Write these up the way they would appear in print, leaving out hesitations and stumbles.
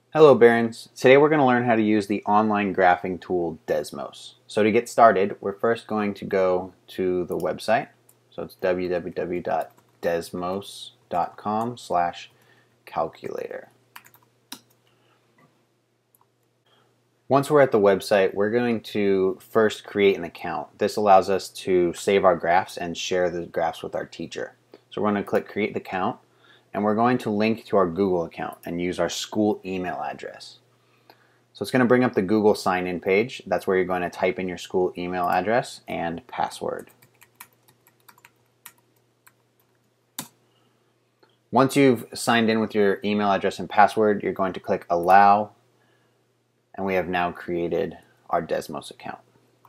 Hello Barons. Today we're going to learn how to use the online graphing tool Desmos. So to get started, we're first going to go to the website. So it's www.desmos.com/calculator. Once we're at the website, we're going to first create an account. This allows us to save our graphs and share the graphs with our teacher. So we're going to click create the account, and we're going to link to our Google account and use our school email address. So it's going to bring up the Google sign-in page. That's where you're going to type in your school email address and password. Once you've signed in with your email address and password, you're going to click allow, and we have now created our Desmos account.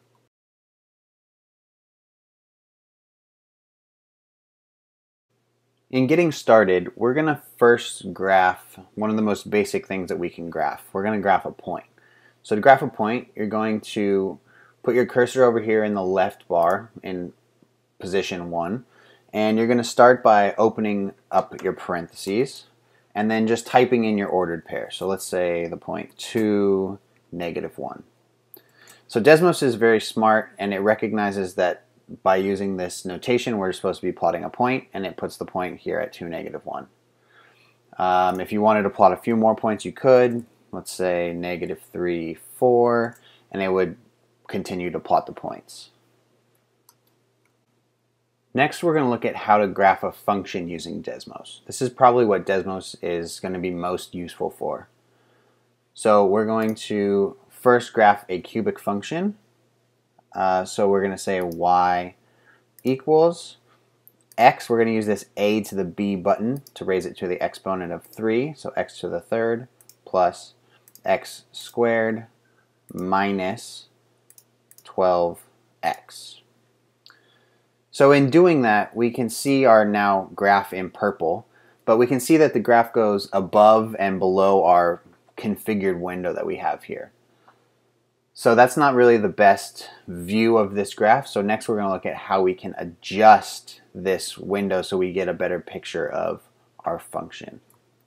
In getting started, we're going to first graph one of the most basic things that we can graph. We're going to graph a point. So to graph a point, you're going to put your cursor over here in the left bar in position 1, and you're going to start by opening up your parentheses and then just typing in your ordered pair. So let's say the point 2, -1. So Desmos is very smart, and it recognizes that by using this notation we're supposed to be plotting a point, and it puts the point here at 2, -1. If you wanted to plot a few more points, you could. Let's say -3, 4, and it would continue to plot the points. Next, we're going to look at how to graph a function using Desmos. This is probably what Desmos is going to be most useful for. So we're going to first graph a cubic function. So we're going to say y equals x. We're going to use this a to the b button to raise it to the exponent of 3. So x to the third plus x squared minus 12x. So in doing that, we can see our now graph in purple, but we can see that the graph goes above and below our configured window that we have here. So that's not really the best view of this graph. So next we're going to look at how we can adjust this window so we get a better picture of our function.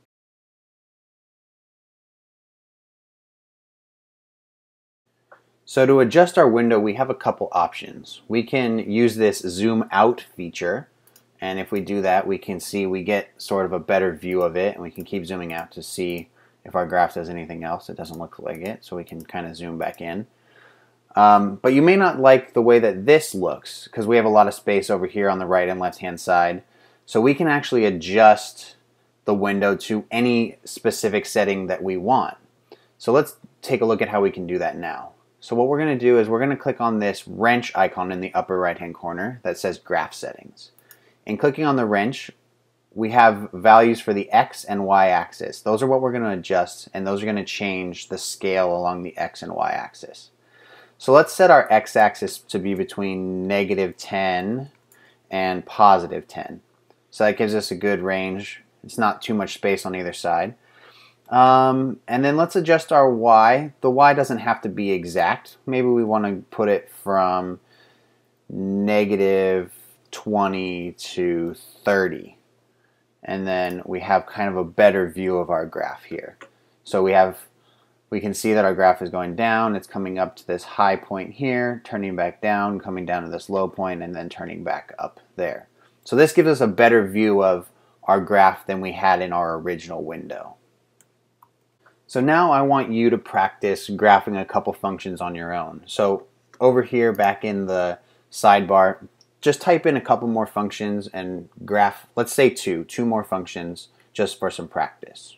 So to adjust our window, we have a couple options. We can use this zoom out feature, and if we do that, we can see we get sort of a better view of it, and we can keep zooming out to see if our graph does anything else. It doesn't look like it, so we can kind of zoom back in. But you may not like the way that this looks, because we have a lot of space over here on the right and left hand side. So we can actually adjust the window to any specific setting that we want. So let's take a look at how we can do that now. So what we're going to do is we're going to click on this wrench icon in the upper right hand corner that says graph settings. And clicking on the wrench, we have values for the x and y axis. Those are what we're going to adjust, and those are going to change the scale along the x and y axis. So let's set our x-axis to be between -10 and +10. So that gives us a good range. It's not too much space on either side. And then let's adjust our y. The y doesn't have to be exact. Maybe we want to put it from -20 to 30. And then we have kind of a better view of our graph here. So we can see that our graph is going down. It's coming up to this high point here, turning back down, coming down to this low point, and then turning back up there. So this gives us a better view of our graph than we had in our original window. So now I want you to practice graphing a couple functions on your own. So over here back in the sidebar, just type in a couple more functions and graph, let's say two more functions just for some practice.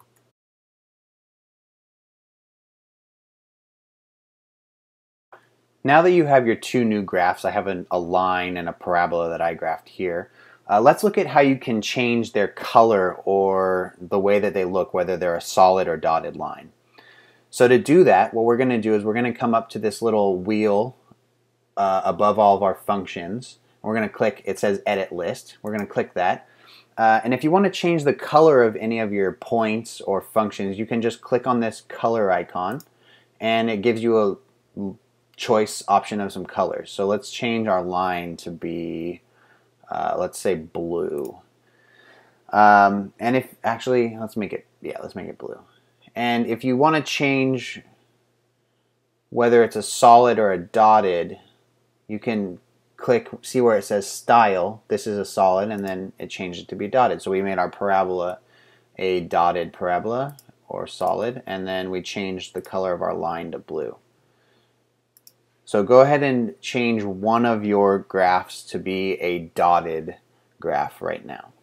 Now that you have your two new graphs, I have a line and a parabola that I graphed here. Let's look at how you can change their color or the way that they look, whether they're a solid or dotted line. So to do that, what we're going to do is we're going to come up to this little wheel above all of our functions. We're going to click, it says Edit List. We're going to click that. And if you want to change the color of any of your points or functions, you can just click on this color icon, and it gives you a choice option of some colors. So let's change our line to be, let's say blue. And if actually, let's make it blue. And if you want to change whether it's a solid or a dotted, you can click, see where it says style. This is a solid, and then it changed it to be dotted. So we made our parabola a dotted parabola or solid, and then we changed the color of our line to blue. So go ahead and change one of your graphs to be a dotted graph right now.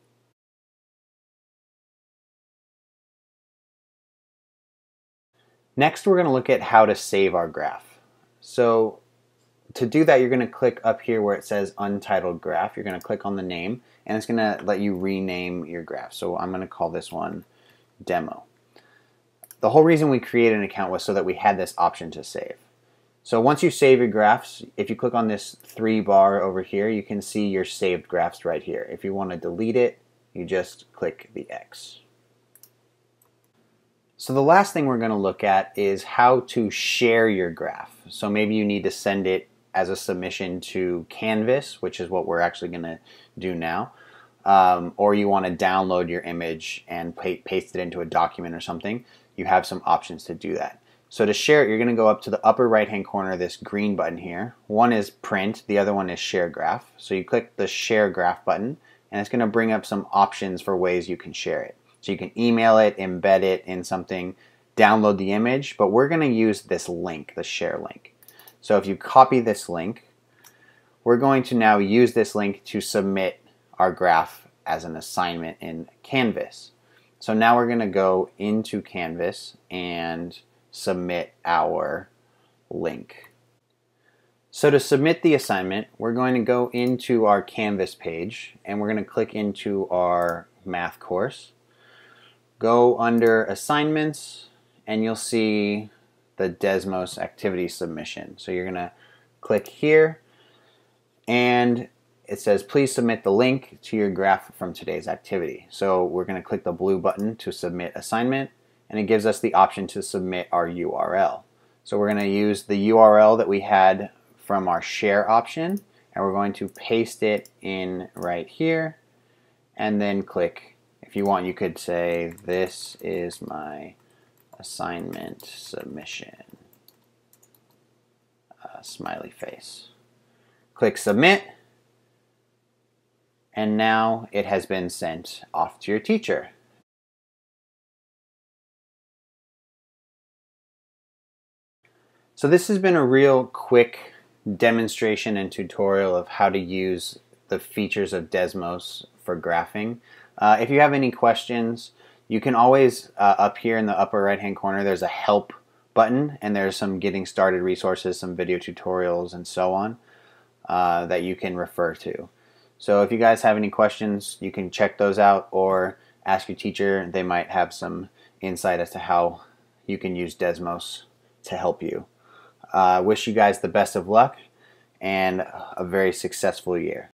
Next, we're going to look at how to save our graph. So to do that, you're going to click up here where it says Untitled Graph. You're going to click on the name, and it's going to let you rename your graph. So I'm going to call this one Demo. The whole reason we created an account was so that we had this option to save. So once you save your graphs, if you click on this 3 bar over here, you can see your saved graphs right here. If you want to delete it, you just click the X. So the last thing we're going to look at is how to share your graph. So maybe you need to send it as a submission to Canvas, which is what we're actually going to do now, or you want to download your image and paste it into a document or something. You have some options to do that. So to share it, you're going to go up to the upper right hand corner of this green button here. One is print, the other one is share graph. So you click the share graph button, and it's going to bring up some options for ways you can share it. So you can email it, embed it in something, download the image, but we're going to use this link, the share link. So if you copy this link, we're going to now use this link to submit our graph as an assignment in Canvas. So now we're going to go into Canvas and submit our link. So to submit the assignment, we're going to go into our Canvas page, and we're going to click into our math course. Go under assignments, and you'll see the Desmos activity submission. So you're going to click here, and it says please submit the link to your graph from today's activity. So we're going to click the blue button to submit assignment, and it gives us the option to submit our URL. So we're going to use the URL that we had from our share option, and we're going to paste it in right here, and then click. If you want, you could say, this is my assignment submission. Smiley face. Click submit, and now it has been sent off to your teacher. So this has been a real quick demonstration and tutorial of how to use the features of Desmos for graphing. If you have any questions, you can always, up here in the upper right hand corner, there's a help button, and there's some getting started resources, some video tutorials and so on that you can refer to. So if you guys have any questions, you can check those out or ask your teacher. They might have some insight as to how you can use Desmos to help you. Wish you guys the best of luck and a very successful year.